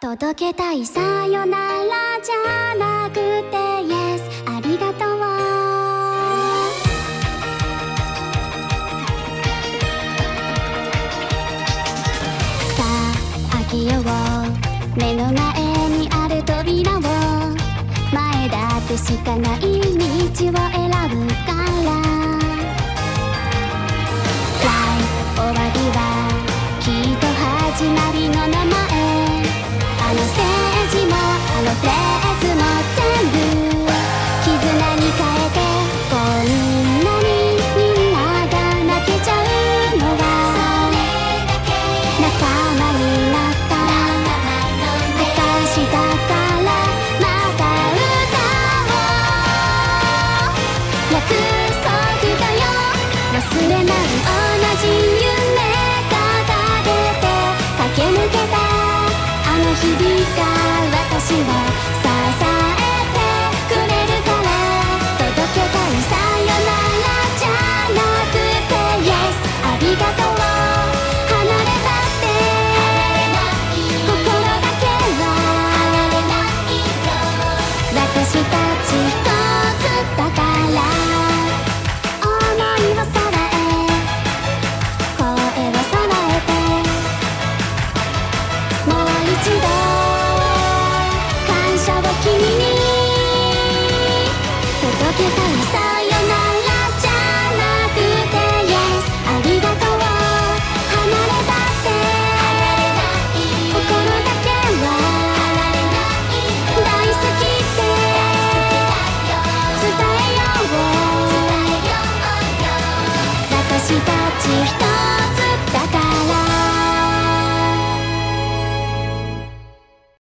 届けたいさよならじゃなくて Yes ありがとう。さあ開けよう目の前にある扉を、前だってしかない道を選ぶから